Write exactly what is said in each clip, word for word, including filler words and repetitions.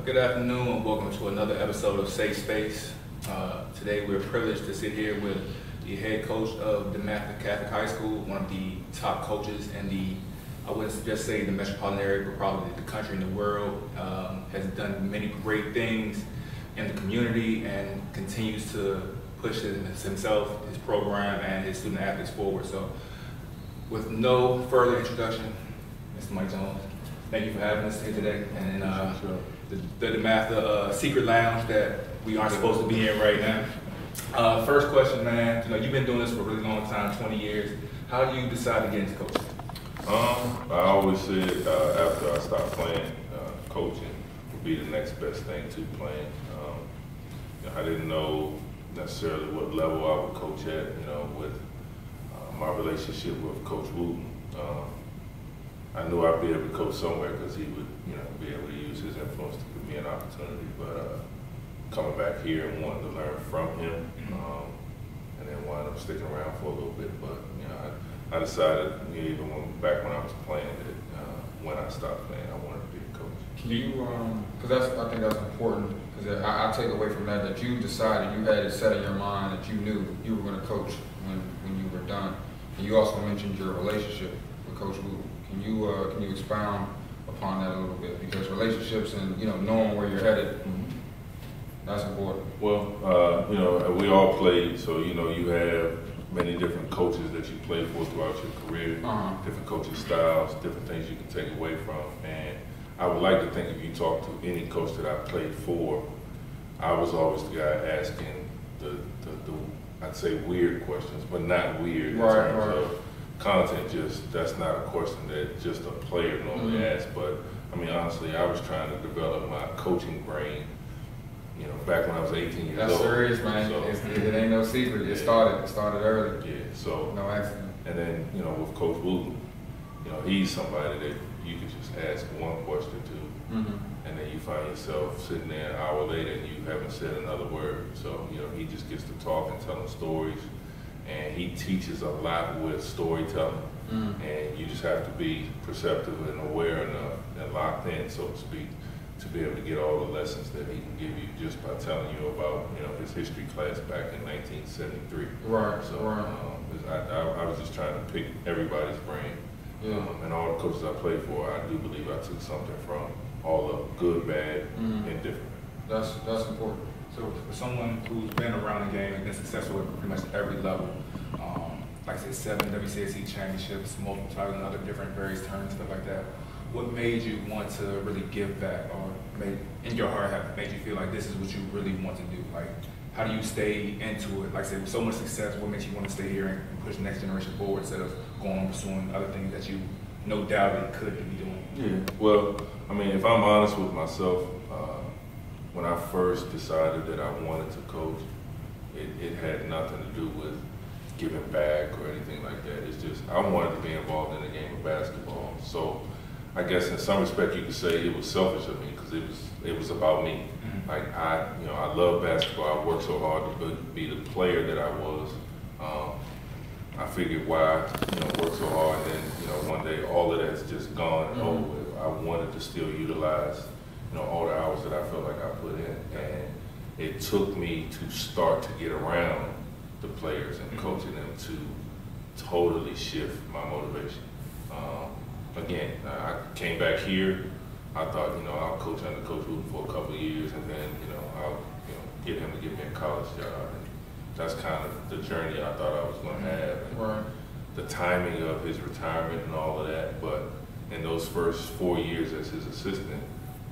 Good afternoon and welcome to another episode of Safe Space. Uh, today we're privileged to sit here with the head coach of DeMatha Catholic High School, one of the top coaches in the, I wouldn't just say the metropolitan area, but probably the country and the world. Um, has done many great things in the community and continues to push himself, his program, and his student athletes forward. So with no further introduction, Mister Mike Jones, thank you for having us here today. And uh, the, the DeMatha uh, secret lounge that we aren't supposed to be in right now. Uh, first question, man. You know, you've been doing this for a really long time, twenty years. How do you decide to get into coaching? Um, I always said uh, after I stopped playing, uh, coaching would be the next best thing to playing. Um, you know, I didn't know necessarily what level I would coach at. You know, with uh, my relationship with Coach Wooten. Um, I knew I'd be able to coach somewhere because he would, you know, be able to use his influence to give me an opportunity. But uh, coming back here and wanting to learn from him, um, and then wind up sticking around for a little bit. But you know, I, I decided, you know, even when, back when I was playing, that uh, when I stopped playing, I wanted to be a coach. Can you, because um, that's, I think that's important, because I, I take away from that that you decided, you had it set in your mind that you knew you were going to coach when, when you were done. And you also mentioned your relationship with Coach Wooten. Can you uh, can you expound upon that a little bit? Because relationships and, you know, knowing where you're headed, mm-hmm. that's important. Well, uh, you know, we all played, so you know, you have many different coaches that you play for throughout your career, uh-huh. different coaching styles, different things you can take away from. And I would like to think if you talk to any coach that I played for, I was always the guy asking the, the, the I'd say weird questions, but not weird in right, terms right. of content. Just that's not a question that just a player normally mm-hmm. asks. But I mean, honestly, I was trying to develop my coaching brain. You know, back when I was eighteen years that's old. That's serious, man. So, it's, it ain't no secret. It started. It started early. Yeah. So no accident. And then, you know, with Coach Wooten, you know, he's somebody that you could just ask one question to, mm-hmm. and then you find yourself sitting there an hour later and you haven't said another word. So, you know, he just gets to talk and telling stories, and he teaches a lot with storytelling. Mm-hmm. And you just have to be perceptive and aware enough and locked in, so to speak, to be able to get all the lessons that he can give you just by telling you about, you know, his history class back in nineteen seventy-three. Right. So right. Um, I, I, I was just trying to pick everybody's brain. Yeah. Um, and all the coaches I played for, I do believe I took something from all of them, good, bad, mm-hmm. and different. That's that's important. So for someone who's been around the game and been successful at pretty much every level, um, like I said, seven W C A C championships, multiple titles, and other different various tournaments, stuff like that. What made you want to really give back, or made, in your heart, have made you feel like this is what you really want to do? Like, how do you stay into it? Like I said, with so much success, what makes you want to stay here and push the next generation forward instead of going on pursuing other things that you no doubt it could be doing? Yeah, well, I mean, if I'm honest with myself, uh, when I first decided that I wanted to coach, it, it had nothing to do with giving back or anything like that. It's just, I wanted to be involved in the game of basketball. So I guess in some respect you could say it was selfish of me because it was it was about me. Mm-hmm. Like I, you know, I love basketball. I worked so hard to be the player that I was. Um, I figured why, you know, work so hard, and then, you know, one day all of that's just gone and mm-hmm. over with. I wanted to still utilize, you know, all the hours that I felt like I put in, and it took me to start to get around the players and mm-hmm. coaching them to totally shift my motivation. Um, Again, I came back here. I thought, you know, I'll coach under Coach Wooten for a couple of years, and then, you know, I'll, you know, get him to give me a college job. And that's kind of the journey I thought I was going to have. And right. The timing of his retirement and all of that, but in those first four years as his assistant,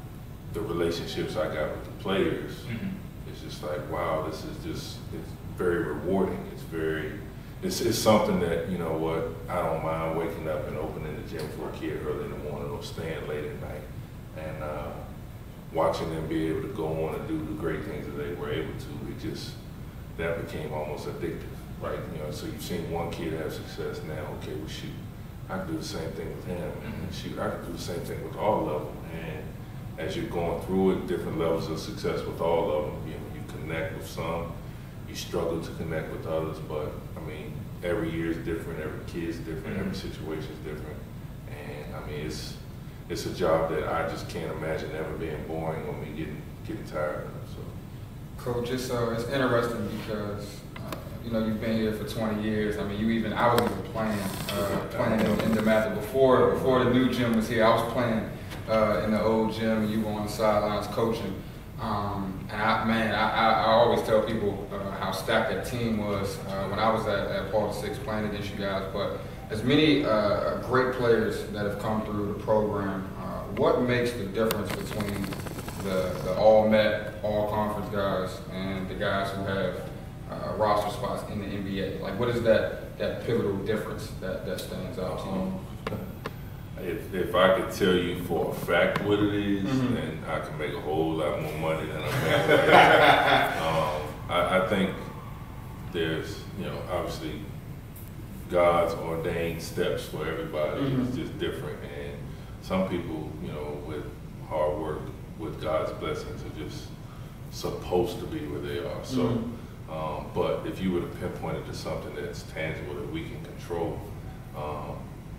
the relationships I got with the players, mm-hmm. it's just like, wow, this is just, it's very rewarding. It's very, It's, it's something that, you know what, I don't mind waking up and opening the gym for a kid early in the morning or staying late at night and uh, watching them be able to go on and do the great things that they were able to. It just, that became almost addictive, right? You know, so you've seen one kid have success now, okay, well shoot, I can do the same thing with him, and shoot, I can do the same thing with all of them. And as you're going through it, different levels of success with all of them, you know, you connect with some, you struggle to connect with others, but I mean, every year is different, every kid's different, mm-hmm. every situation is different. And I mean, it's it's a job that I just can't imagine ever being boring when we get getting tired of. So, Coach, it's, uh, it's interesting because, uh, you know, you've been here for twenty years. I mean, you even, I was even playing, uh, playing in, in DeMatha before, before the new gym was here. I was playing uh, in the old gym, and you were on the sidelines coaching. Um, and I, man, I, I, I always tell people uh, how stacked that team was uh, when I was at, at Paul the Sixth playing against you guys. But as many uh, great players that have come through the program, uh, what makes the difference between the, the all-Met, all-conference guys and the guys who have uh, roster spots in the N B A? Like, what is that, that pivotal difference that, that stands out to you? um, if, if I could tell you for a fact what it is, Mhm. then I can make a whole lot more money than I'm making right now. Um, I, I think there's, you know, obviously God's ordained steps for everybody. Mhm. It's just different. And some people, you know, with hard work, with God's blessings, are just supposed to be where they are. So, Mhm. um, but if you were to pinpoint it to something that's tangible that we can control, um,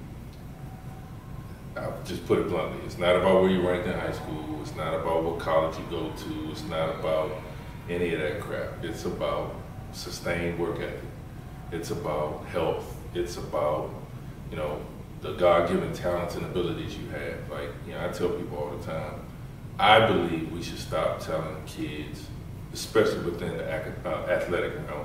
I'll just put it bluntly, it's not about where you ranked in high school, it's not about what college you go to, it's not about any of that crap. It's about sustained work ethic. It's about health. It's about, you know, the God-given talents and abilities you have. Like, you know, I tell people all the time, I believe we should stop telling kids, especially within the ac- uh, athletic realm,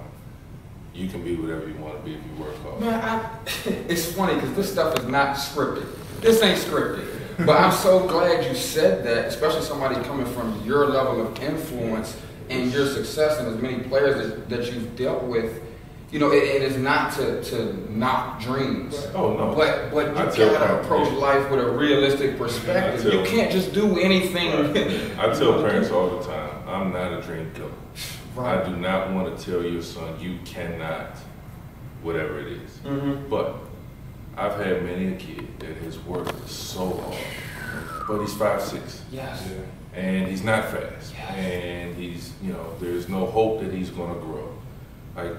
you can be whatever you want to be if you work hard. Man, I, it's funny because this stuff is not scripted. This ain't scripted. But I'm so glad you said that, especially somebody coming from your level of influence and your success and as many players that, that you've dealt with. You know, it, it is not to, to knock dreams. Oh, no. But but you I tell gotta parents, approach yeah. life with a realistic perspective. I tell- You can't just do anything. Right. I tell parents all the time, I'm not a dream killer. Right. I do not want to tell your son you cannot, whatever it is. Mm-hmm. But I've had many a kid that has worked so hard, but he's five six. Yes. And he's not fast. Yes. And he's, you know, there's no hope that he's going to grow. Like,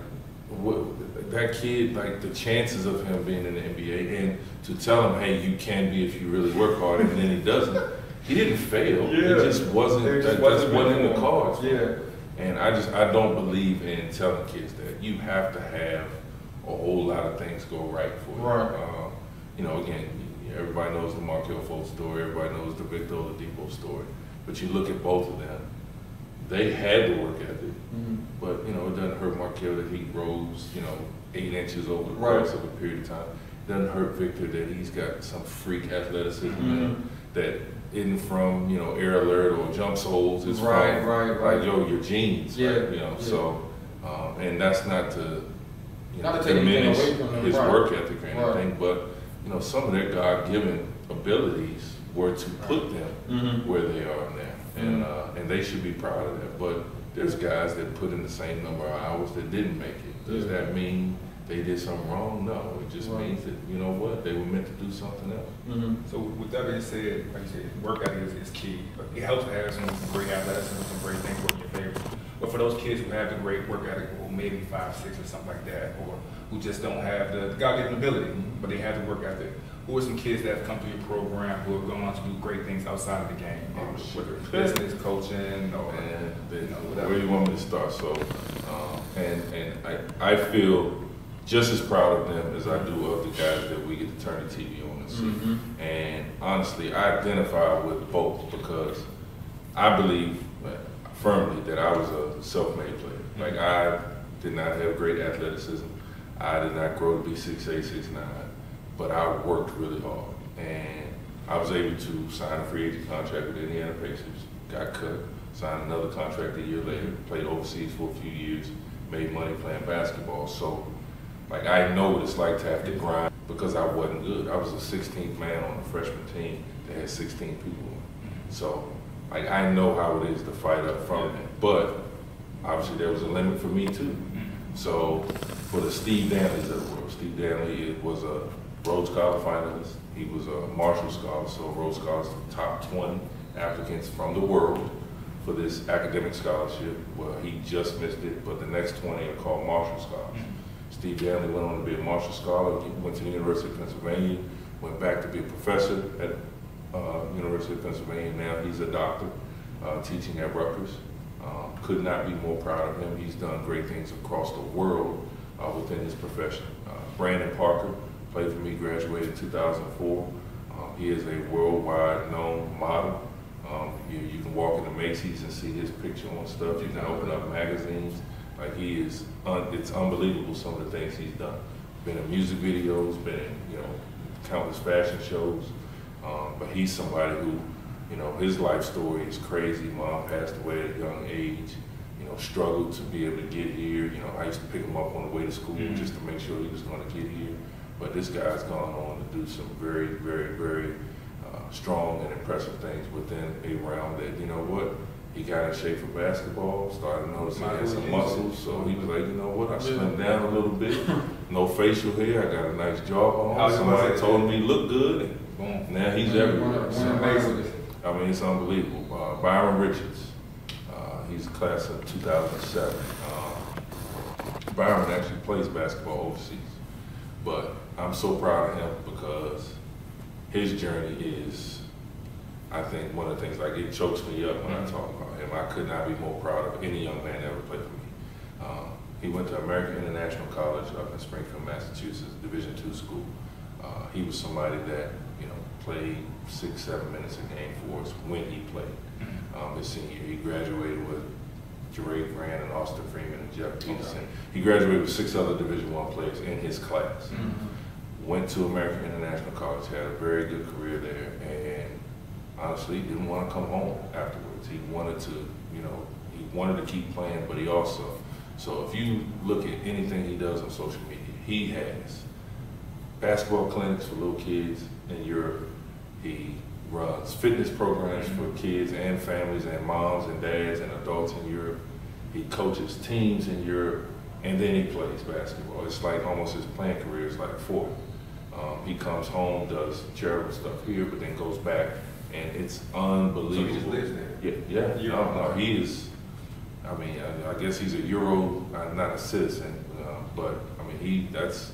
what, that kid, like the chances of him being in the N B A, and to tell him, hey, you can be if you really work hard, and then he doesn't. He didn't fail. Yeah. It just wasn't. It just that wasn't just wasn't in the for him. cards. Yeah. And I just I don't believe in telling kids that you have to have a whole lot of things go right for you. Right. Um, you know, again, everybody knows the Markelle Fultz story. Everybody knows the Victor Oladipo story. But you look at both of them. They had the work ethic, Mm-hmm. but you know it doesn't hurt Markelle that he grows, you know, eight inches over the Right. course of a period of time. It doesn't hurt Victor that he's got some freak athleticism in him Mhm. that isn't from, you know, air alert or jump soles. It's Right, from right, right. like, yo, your genes, Yeah, right? You know, yeah. so um, and that's not to you Not know, to take anything diminish away from him, his right. work ethic or Right. anything, but you know, some of their God-given abilities were to put them Mm-hmm. where they are now, and uh, and they should be proud of that. But there's guys that put in the same number of hours that didn't make it. Does Yeah. that mean they did something wrong? No, it just Right. means that, you know what, they were meant to do something else. Mm-hmm. So with that being said, like you said, work ethic is, is key. It helps to have some, some great athleticism, some great things work in your favor. But for those kids who have the great work ethic, or maybe five, six, or something like that, or who just don't have the, the God-given ability, but they have the work ethic, who are some kids that have come through your program who have gone on to do great things outside of the game, Oh, whether shit. it's business, coaching, or And they, you know, whatever. where do you want me to start? So, um, and and I, I feel just as proud of them as I do of the guys that we get to turn the T V on and see. Mm-hmm. And honestly, I identify with both because I believe uh, firmly that I was a self-made player. Like, I did not have great athleticism. I did not grow to be six eight, six nine, but I worked really hard. And I was able to sign a free agent contract with Indiana Pacers, got cut, signed another contract a year later, played overseas for a few years, made money playing basketball. So, like, I know what it's like to have to grind because I wasn't good. I was the sixteenth man on a freshman team that had sixteen people on it. So, like, I know how it is to fight up from it. But obviously there was a limit for me too. So for the Steve Danleys of the world, Steve Danley was a Rhodes Scholar finalist. He was a Marshall Scholar, so Rhodes Scholar's the top twenty applicants from the world for this academic scholarship. Well, he just missed it, but the next twenty are called Marshall Scholars. Steve Danley went on to be a Marshall Scholar, went to the University of Pennsylvania, went back to be a professor at uh, University of Pennsylvania. Now he's a doctor. uh, teaching at Rutgers. Um, could not be more proud of him. He's done great things across the world uh, within his profession. Uh, Brandon Parker played for me, graduated in two thousand four. Um, he is a worldwide known model. Um, you, you can walk into Macy's and see his picture on stuff. You can open up magazines. Like he is, un, it's unbelievable some of the things he's done. Been in music videos, been in, you know, countless fashion shows. Um, but he's somebody who, you know, his life story is crazy. Mom passed away at a young age. You know, struggled to be able to get here. You know, I used to pick him up on the way to school mm-hmm. just to make sure he was going to get here. But this guy's gone on to do some very, very, very uh, strong and impressive things within a realm that, you know what, he got in shape for basketball, started noticing he had some muscles, so he was like, you know what, I slimmed down a little bit, no facial hair, I got a nice jawbone, somebody told him he looked good, and boom, now he's everywhere. So, I mean, it's unbelievable. Uh, Byron Richards, uh, he's a class of two thousand seven. Uh, Byron actually plays basketball overseas, but I'm so proud of him because his journey is, I think, one of the things, like, it chokes me up when I talk about him. I could not be more proud of any young man that ever played for me. Um, he went to American International College up in Springfield, Massachusetts, Division two school. Uh, he was somebody that, you know, played six, seven minutes a game for us when he played. Um, his senior year, he graduated with Jerry Grant and Austin Freeman and Jeff Peterson. Okay. He graduated with six other Division one players in his class. Mm-hmm. Went to American International College, had a very good career there, and honestly, he didn't want to come home afterwards. He wanted to, you know, he wanted to keep playing, but he also, so if you look at anything he does on social media, he has basketball clinics for little kids in Europe. He runs fitness programs for kids and families and moms and dads and adults in Europe. He coaches teams in Europe, and then he plays basketball. It's like almost his playing career is like four. Um, he comes home, does charitable stuff here, but then goes back, and it's unbelievable. So he just lives there? Yeah, yeah. No, no, he is, I mean, I, I guess he's a Euro, uh, not a citizen, uh, but I mean, he, that's,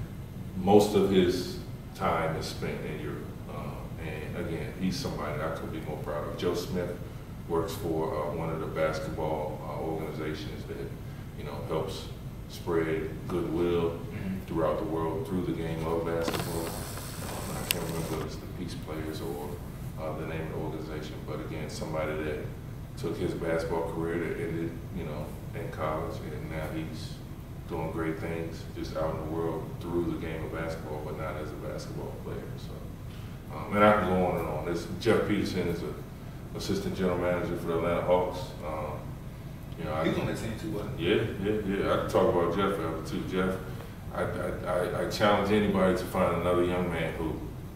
most of his time is spent in Europe. Uh, and again, he's somebody that I could be more proud of. Joe Smith works for uh, one of the basketball uh, organizations that, you know, helps spread goodwill mm-hmm. throughout the world through the game of basketball. Um, I can't remember whether it's the Peace Players or uh, the name of the organization, but again, somebody that took his basketball career that ended, you know, in college, and now he's doing great things just out in the world through the game of basketball, but not as a basketball player. So, um, and I can go on and on. This Jeff Peterson is a assistant general manager for the Atlanta Hawks. Um, You know, He's on that team too, wasn't he? Yeah, yeah, yeah. I can talk about Jeff forever too. Jeff, I, I, I, I challenge anybody to find another young man who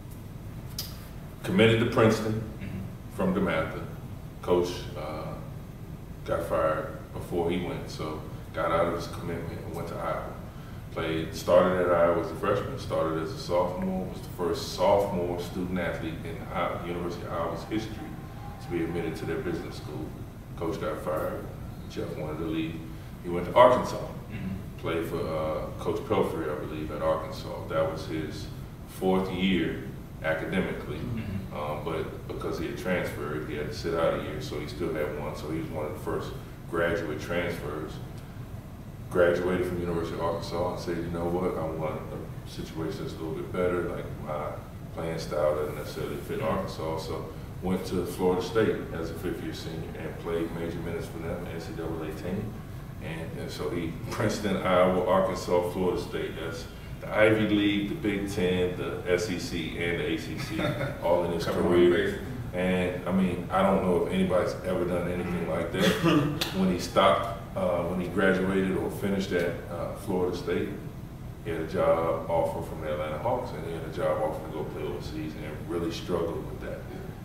committed to Princeton mm-hmm. from DeMatha. Coach uh, got fired before he went, so got out of his commitment and went to Iowa. Played, started at Iowa as a freshman, started as a sophomore, was the first sophomore student athlete in Iowa, University of Iowa's history to be admitted to their business school. Coach got fired. Jeff wanted to leave. He went to Arkansas, mm-hmm. played for uh, Coach Pelfrey, I believe, at Arkansas. That was his fourth year academically, mm-hmm. um, but because he had transferred, he had to sit out a year, so he still had one. So he was one of the first graduate transfers. Graduated from University of Arkansas and said, you know what, I want a situation that's a little bit better, like my playing style doesn't necessarily fit mm-hmm. Arkansas. So went to Florida State as a fifth-year senior and played major minutes for them, N C double A team. And, and so he, Princeton, Iowa, Arkansas, Florida State. That's the Ivy League, the Big Ten, the S E C, and the A C C, all in his career. And I mean, I don't know if anybody's ever done anything like that. When he stopped, uh, when he graduated or finished at uh, Florida State, he had a job offer from the Atlanta Hawks, and he had a job offer to go play overseas, and really struggled with that.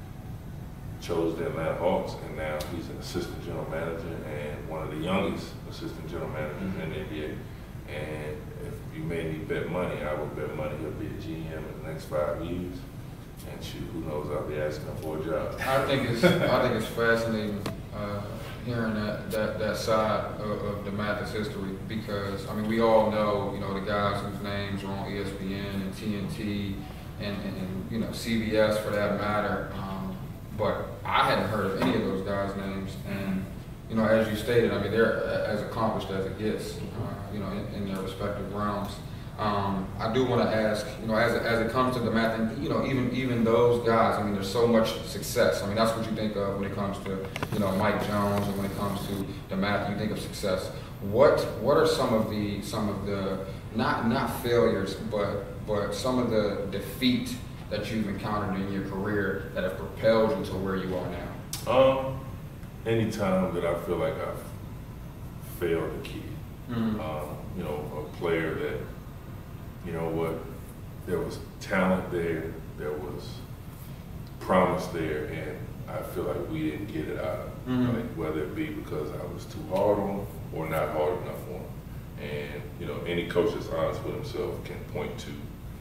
Chose the Atlanta Hawks, and now he's an assistant general manager and one of the youngest assistant general managers mm-hmm. in the N B A. And if you made me bet money, I would bet money he'll be a G M in the next five years. And shoot, who knows, I'll be asking him for a job. I think it's I think it's fascinating uh, hearing that that that side of, of DeMatha's history, because I mean we all know, you know, the guys whose names are on E S P N and T N T and, and, and you know C B S for that matter. Um, but I hadn't heard of any of those guys' names. And you know, as you stated, I mean, they're as accomplished as it gets, uh, you know, in, in their respective realms. Um, I do want to ask, you know, as it, as it comes to the math, and you know, even even those guys, I mean, there's so much success. I mean, that's what you think of when it comes to, you know, Mike Jones, and when it comes to the math, you think of success. What what are some of the some of the not not failures, but but some of the defeat that you've encountered in your career that have propelled you to where you are now? Um, anytime that I feel like I've failed a kid, Mm-hmm. um, you know, a player that, you know what, there was talent there, there was promise there, and I feel like we didn't get it out of him. Mhm. Like, whether it be because I was too hard on him or not hard enough on him. And, you know, any coach that's honest with himself can point to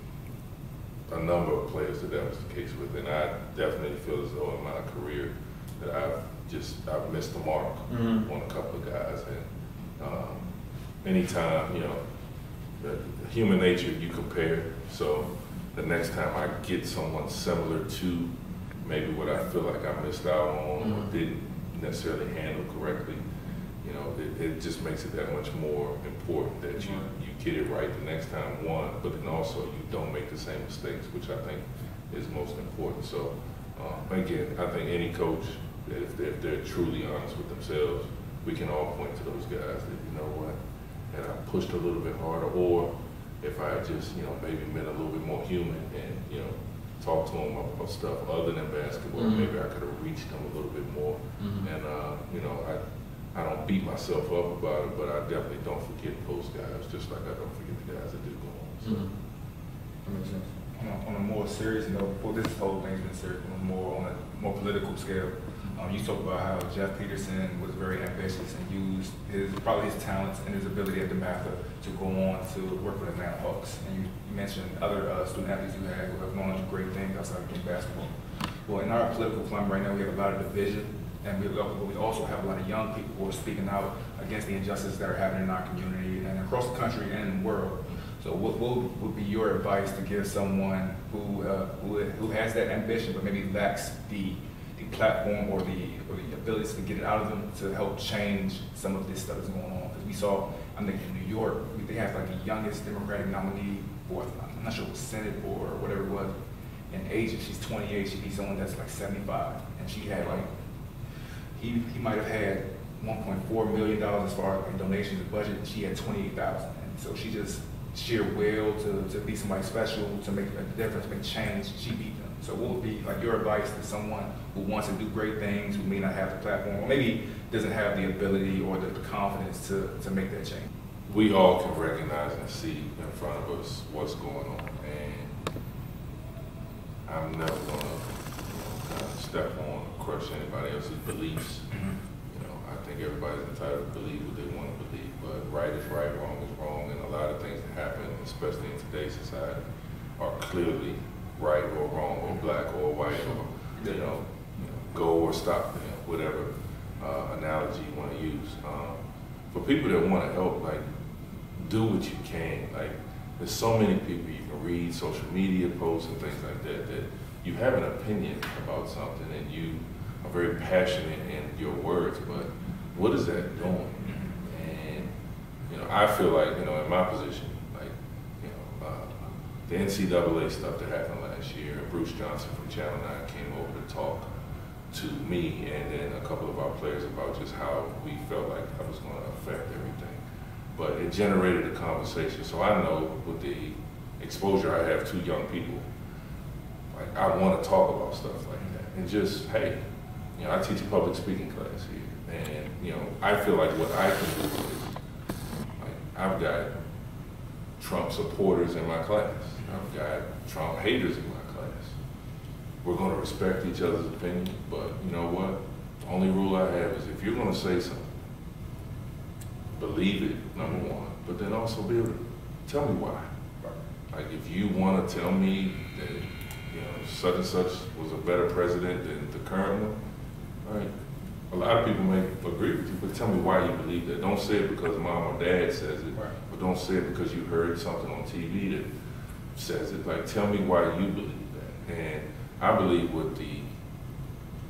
a number of players that that was the case with. And I definitely feel as though in my career that I've just, I've missed the mark Mhm. on a couple of guys. And um, anytime, you know, the, the human nature, you compare. So the next time I get someone similar to maybe what I feel like I missed out on Mhm. or didn't necessarily handle correctly, you know, it, it just makes it that much more important that you, you get it right the next time, one, but then also you don't make the same mistakes, which I think is most important. So um, again, I think any coach, if they're, if they're truly honest with themselves, we can all point to those guys that, you know what, and I pushed a little bit harder, or if I just, you know, maybe been a little bit more human and, you know, talk to them about stuff other than basketball, Mhm. maybe I could have reached them a little bit more. Mhm. And, uh, you know, I I don't beat myself up about it, but I definitely don't forget those guys, just like I don't forget the guys that do go on. So. Mhm. That makes sense. On a, on a more serious note, well, this whole thing's been serious, on a more on a more political scale. Um, you talk about how Jeff Peterson was very ambitious and used his probably his talents and his ability at DeMatha to go on to work for the Atlanta Hawks. And you, you mentioned other uh, student athletes you had who have gone on to great things outside of game basketball. Well, in our political climate right now, we have a lot of division, and we, we also have a lot of young people who are speaking out against the injustices that are happening in our community and across the country and in the world. So what, what would be your advice to give someone who, uh, who who has that ambition but maybe lacks the the platform or the or the ability to get it out of them to help change some of this stuff that's going on? Because we saw, I think in New York, they have like the youngest Democratic nominee for, I'm not sure if it was Senate or whatever it was, in age. She's twenty-eight, she beat someone that's like seventy-five, and she had like, he he might have had one point four million dollars as far as like donations and budget, and she had twenty-eight thousand. And so she just sheer will to, to be somebody special, to make a difference, make change, she beat them. So what would be like your advice to someone who wants to do great things, who may not have the platform, or maybe doesn't have the ability or the, the confidence to, to make that change? We all can recognize and see in front of us what's going on, and I'm never gonna, you know, kind of step on or crush anybody else's beliefs. You know, I think everybody's entitled to believe what they want to believe, but right is right, wrong is wrong, and a lot of things that happen, especially in today's society, are clearly right or wrong, or black or white, or you know, you know go or stop, you know, whatever uh, analogy you want to use. Um, for people that want to help, like, do what you can. Like, there's so many people you can read, social media posts and things like that, that you have an opinion about something and you are very passionate in your words, but what is that doing? And, you know, I feel like, you know, in my position, like, you know, uh, the N C double A stuff that happened last year, and Bruce Johnson from Channel nine came over to talk to me and then a couple of our players about just how we felt like that was going to affect everything. But it generated a conversation. So I know with the exposure I have to young people, like, I want to talk about stuff like that. And just, hey, you know, I teach a public speaking class here. And, you know, I feel like what I can do is, like, I've got Trump supporters in my class. I've got Trump haters in my class. We're going to respect each other's opinion, but you know what? The only rule I have is if you're going to say something, believe it, number one, but then also be able to tell me why. Like, if you want to tell me that, you know, such and such was a better president than the current one, right? A lot of people may agree with you, but tell me why you believe that. Don't say it because mom or dad says it, Right. but don't say it because you heard something on T V that says it. Like, tell me why you believe that. And I believe with the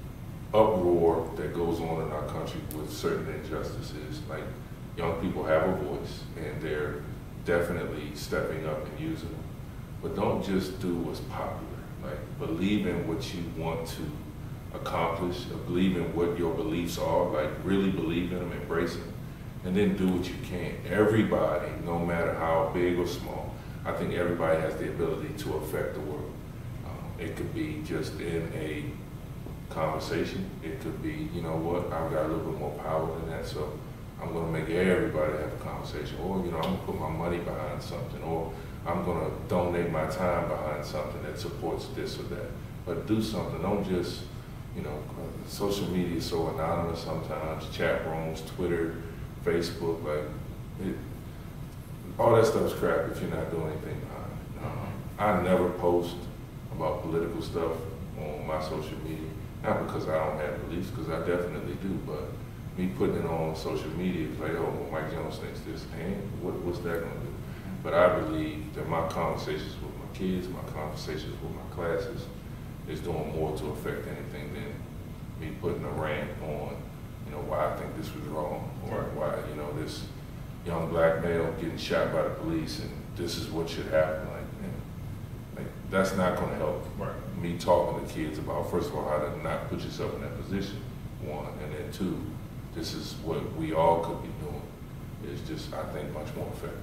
uproar that goes on in our country with certain injustices. Like, young people have a voice, and they're definitely stepping up and using them. But don't just do what's popular. Like, believe in what you want to accomplish, believe in what your beliefs are, like really believe in them, embrace them, and then do what you can. Everybody, no matter how big or small, I think everybody has the ability to affect the world. Um, it could be just in a conversation. It could be, you know what, I've got a little bit more power than that, so I'm gonna make everybody have a conversation. Or, you know, I'm gonna put my money behind something, or I'm gonna donate my time behind something that supports this or that. But do something, don't just, you know, uh, social media is so anonymous sometimes, chat rooms, Twitter, Facebook, like, it, all that stuff's crap if you're not doing anything behind it. Um, I never post about political stuff on my social media, not because I don't have beliefs, because I definitely do, but me putting it on social media is like, oh, well, Mike Jones thinks this, and what, what's that gonna do? But I believe that my conversations with my kids, my conversations with my classes, is doing more to affect anything than me putting a rant on, you know, why I think this was wrong, or why, you know, this young black male getting shot by the police, and this is what should happen. Like, man, like that's not going to help. Right. Me talking to kids about, first of all, how to not put yourself in that position, one, and then two, this is what we all could be doing. Is just, I think, much more effective.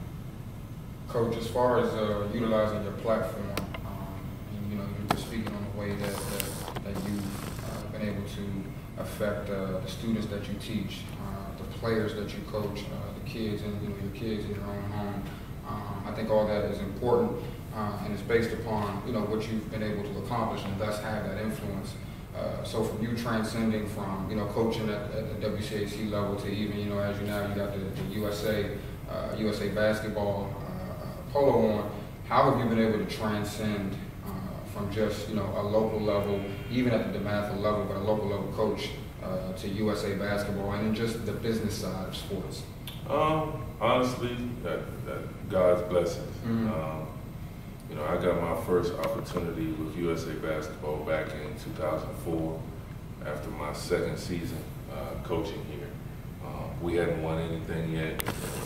Coach, as far as uh, utilizing your platform, um, and, you know, you're just speaking on the way that, that, that you've uh, been able to affect uh, the students that you teach, uh, the players that you coach, uh, the kids, and you know, your kids in your own home. Um, I think all that is important, uh, and it's based upon, you know, what you've been able to accomplish and thus have that influence. Uh, so from you transcending from, you know, coaching at, at the W C A C level to even, you know, as you now you got the, the U S A, uh, U S A basketball, polo on, how have you been able to transcend uh, from just, you know, a local level, even at the DeMatha level, but a local level coach uh, to U S A basketball, and then just the business side of sports? Um, honestly, that, that God's blessings. Mm-hmm. Um, you know, I got my first opportunity with U S A basketball back in two thousand four, after my second season uh, coaching here. Um, we hadn't won anything yet.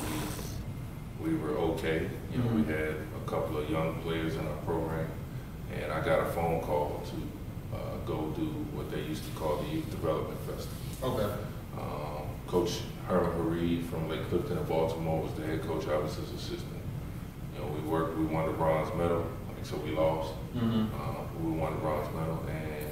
We, we were okay. You know, mm-hmm. we had a couple of young players in our program, and I got a phone call to uh, go do what they used to call the Youth Development Festival. Okay. Um, Coach Herman Hareed from Lake Clifton in Baltimore was the head coach. I was his assistant. You know, we worked, we won the bronze medal, like, so we lost. Mm-hmm. Uh, we won the bronze medal, and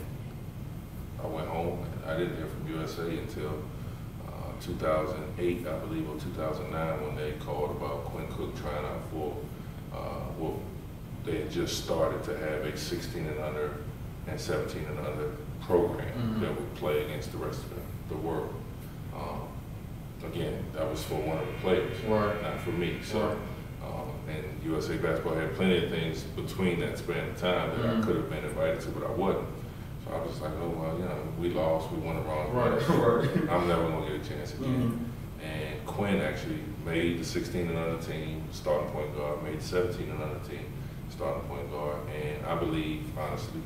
I went home. I didn't hear from U S A until uh, two thousand eight, I believe, or two thousand nine, when they called about Quinn Cook trying out for, uh, well, they had just started to have a sixteen and under and seventeen and under program mm-hmm. that would play against the rest of the, the world. Um, again, that was for one of the players, right. not for me. So, right. um, and U S A basketball had plenty of things between that span of time that mm-hmm. I could have been invited to, but I wasn't. So I was just like, oh, well, you know, we lost, we won the wrong right. so right. I'm never going to get a chance again. Mm-hmm. And Quinn actually made the sixteen and under team, starting point guard, made the seventeen and under team, starting point guard. And I believe, honestly,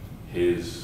his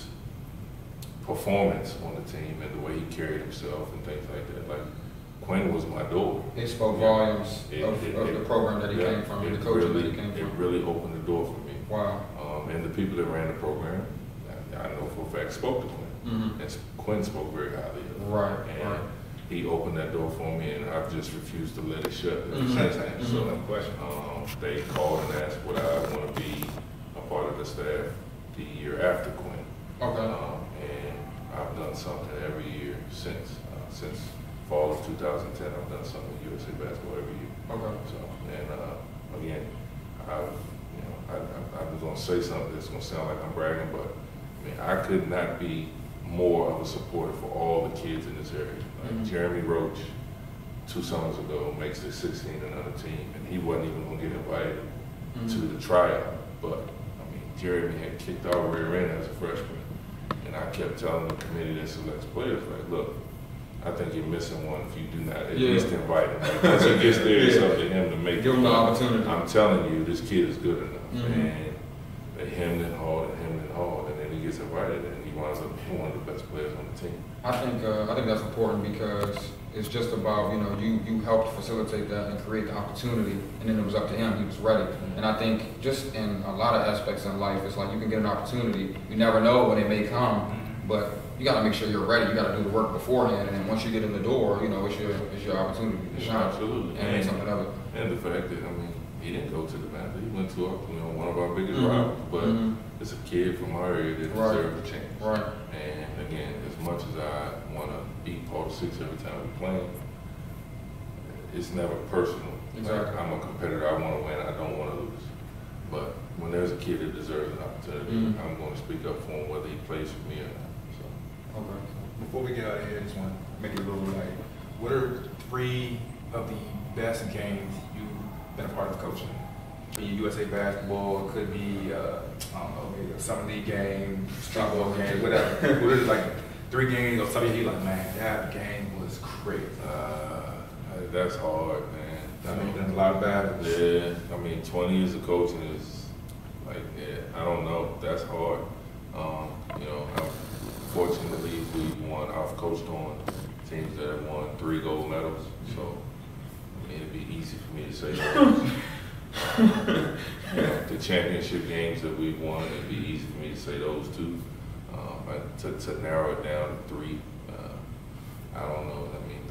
performance on the team and the way he carried himself and things like that, like, Quinn was my door. It spoke volumes it, of, it, of it, the program that he yeah, came from, it the coaching really, that he came it from. It really opened the door for me. Wow. Um, and the people that ran the program, I, I know for a fact, spoke to Quinn. Mm-hmm. And Quinn spoke very highly of him. Right, and right. He opened that door for me, and I've just refused to let it shut ever Mm-hmm. since then. Mm-hmm. So, no question. Um, they called and asked would I want to be a part of the staff the year after Quinn. Okay. Um, and I've done something every year since. Uh, since fall of two thousand ten, I've done something with U S A basketball every year. Okay. So, and uh, again, I've, you know, I, I, I'm going to say something that's going to sound like I'm bragging, but I mean, I could not be more of a supporter for all the kids in this area. Like mm-hmm. Jeremy Roach, two summers ago, makes the sixteen and under team, and he wasn't even going to get invited mm-hmm. to the tryout. But I mean, Jeremy had kicked our rear end as a freshman, and I kept telling the committee that selects players, like, look, I think you're missing one if you do not at yeah. least invite him. Like, once he gets there, it's up to him to make Give him the opportunity. I'm telling you, this kid is good enough. Mm-hmm. And they hemmed and hawed and hemmed and hawed, and then he gets invited, and he winds up being one of the best players on the team. I think uh, I think that's important because it's just about, you know, you you helped facilitate that and create the opportunity, and then it was up to him. He was ready. Mm-hmm. And I think just in a lot of aspects in life, it's like you can get an opportunity. You never know when it may come, mm-hmm. but you got to make sure you're ready. You got to do the work beforehand, and then once you get in the door, you know, it's your it's your opportunity to shine. Absolutely. And, and make something of it. And the fact that, I mean, he didn't go to the Masters. He went to, you know, one of our biggest mm-hmm. rivals, but mm-hmm. it's a kid from our area that right. deserves a chance. Right. And again, as much as I want to beat Paul Six every time we play, it's never personal. Exactly. Like, I'm a competitor. I want to win. I don't want to lose. But when there's a kid that deserves an opportunity, mm-hmm. I'm going to speak up for him whether he plays for me or not. So. Okay. Before we get out of here, I just want to make it a little light. What are three of the best games you've been a part of coaching? Could be U S A basketball, it could be uh, I don't know, maybe a summer league game, street ball game, whatever. What are like three games or something you like, man, that game was crazy. Uh, that's hard, man. I mean, there's a lot of battles. Yeah, I mean, twenty years of coaching is like, yeah, I don't know. That's hard. Um, you know, I've, fortunately, we won. I've coached on teams that have won three gold medals, so I mean, it'd be easy for me to say those. um, you know, the championship games that we've won, it'd be easy for me to say those two. Um, but to, to narrow it down to three, uh, I don't know. I mean,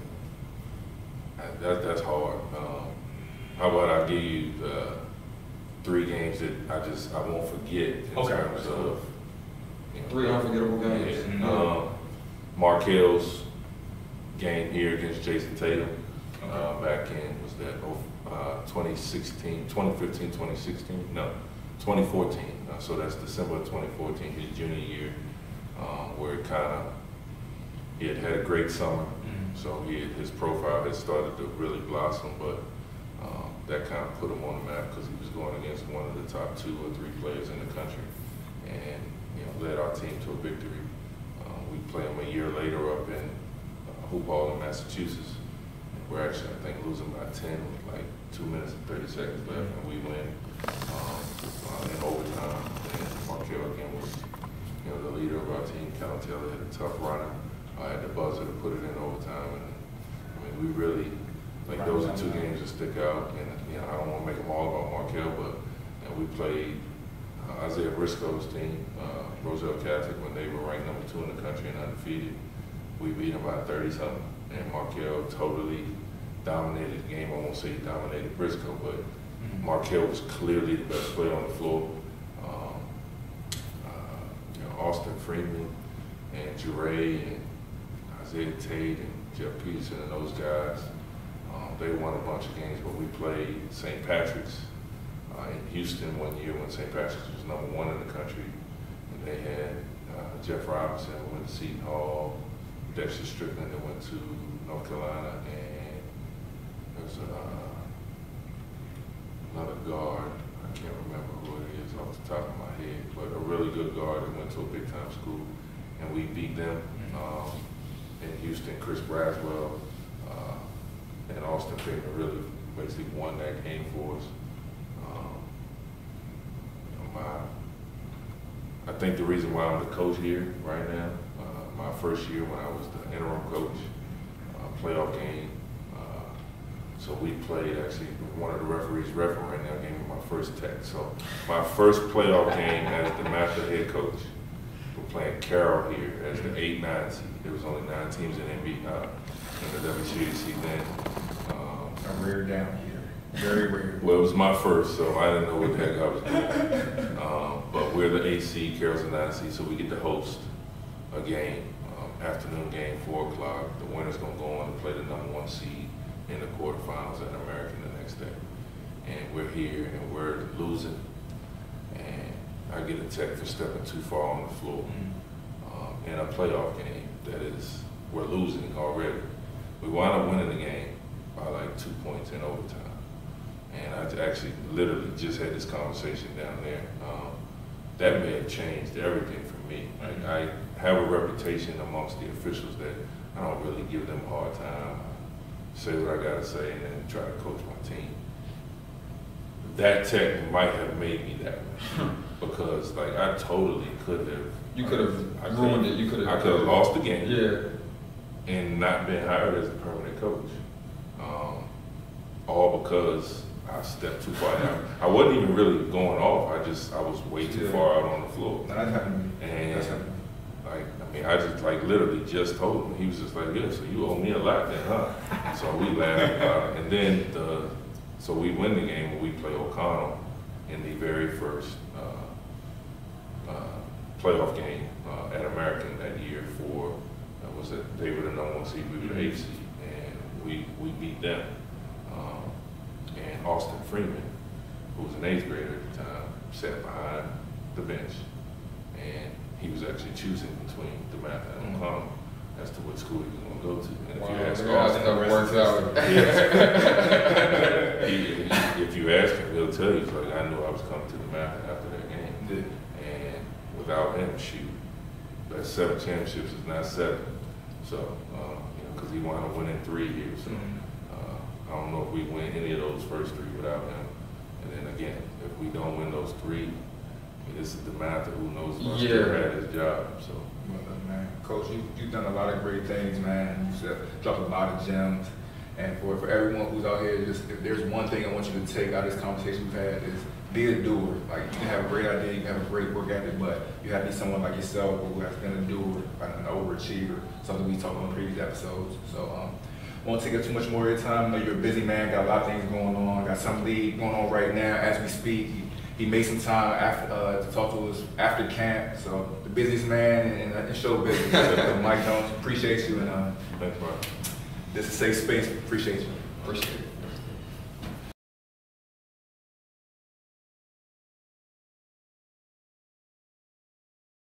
I, that, that's hard. Um, how about I give you uh, three games that I just I won't forget in okay. terms of you know, three unforgettable games. Yeah. Mm-hmm. Um, Markel's game here against Jason Tatum okay. uh, back in was that uh, twenty sixteen, twenty fifteen, twenty sixteen, no, twenty fourteen. Uh, so that's December of twenty fourteen, his junior year, um, where it kind of he had had a great summer. Mm-hmm. So he had, his profile had started to really blossom, but um, that kind of put him on the map because he was going against one of the top two or three players in the country, and you know led our team to a victory. Uh, we played him a year later up in uh, Hoop Hall in Massachusetts. We're actually, I think, losing by ten with like two minutes and thirty seconds left, and we win um, uh, in overtime. And Markel again was, you know, the leader of our team. Kellen Taylor had a tough runner. I had the buzzer to put it in overtime, and I mean, we really like those are two games that stick out. And you know, I don't want to make them all about Markel, but you know, we played uh, Isaiah Briscoe's team, uh, Roselle Catholic, when they were ranked number two in the country and undefeated. We beat them by thirty something. And Markel totally dominated the game. I won't say he dominated Briscoe, but mm-hmm. Markel was clearly the best player on the floor. Um, uh, you know, Austin Freeman and Jure and Isaiah Tate and Jeff Peterson and those guys, um, they won a bunch of games, but we played Saint Patrick's uh, in Houston one year when Saint Patrick's was number one in the country. And they had uh, Jeff Robinson who went to Seton Hall, Dexter Strickland that went to North Carolina, and there was uh, another guard, I can't remember who it is off the top of my head, but a really good guard that went to a big time school, and we beat them um, in Houston. Chris Braswell uh, and Austin Freeman really basically won that game for us. Um, you know, my, I think the reason why I'm the coach here right now, uh, my first year when I was the interim coach, uh, playoff game. Uh, so we played actually, one of the referees refereeing that gave me my first text. So my first playoff game as the master head coach, we're playing Carroll here as the eight nine seed. There was only nine teams in N B A, uh, in the W C A C then. Um, a rare down here, very rare. Well, it was my first, so I didn't know what the heck I was doing. um, but we're the eight seed, Carroll's the nine seed, so we get to host a game, um, afternoon game, four o'clock. The winner's gonna go on to play the number one seed in the quarterfinals at American the next day. And we're here and we're losing. And I get a check for stepping too far on the floor. Um, in a playoff game that is, we're losing already. We wound up winning the game by like two points in overtime. And I actually literally just had this conversation down there. Um, that may have changed everything for me. Like, I have a reputation amongst the officials that I don't really give them a hard time. I say what I gotta say and then try to coach my team. That tech might have made me that way. because like I totally could have. You could I have could've- ruined it. You could have. I could have lost the game. Yeah. And not been hired as a permanent coach. Um, all because I stepped too far down. I wasn't even really going off. I just I was way too Yeah. far out on the floor. Now, that's happened to me. And That's happened. like I mean, I just like literally just told him. He was just like, "Yeah, so you owe me a lot, then, huh?" So we laughed about it. And then the so we win the game when we play O'Connell in the very first uh, uh, playoff game uh, at American that year for. Uh, was it they were the number one seed, we were the eighth seed, and we we beat them. Um, and Austin Freeman, who was an eighth grader at the time, sat behind the bench, and he was actually choosing between DeMatha and O'Connell as to what school he was going to go to. And Wow, if you ask look at how Austin, stuff works out. he, he, if you ask him, he'll tell you, he's like, I knew I was coming to DeMatha after that game. Yeah. And without him, shoot, that seven championships is not seven. So, um, you know, because he wound up winning three here. So, uh, I don't know if we win any of those first three without him. And then again, if we don't win those three, I mean, this is DeMatha who knows if I still Yeah. had his job. So, Well done, man. Coach, you, you've done a lot of great things, man. You've uh, dropped a lot of gems. And for, for everyone who's out here, just if there's one thing I want you to take out of this conversation we've had is be a doer. Like, you can have a great idea, you can have a great work ethic, but you have to be someone like yourself who has been a doer, an overachiever, something we talked about in previous episodes. So, um, won't take up too much more of your time. I know you're a busy man, got a lot of things going on, got some league going on right now as we speak. He, he made some time after, uh, to talk to us after camp. So the busiest man in, in, in show business, Mike Jones, appreciate you. And uh, thanks, Brian. this is Safe Space, appreciate you. Appreciate it.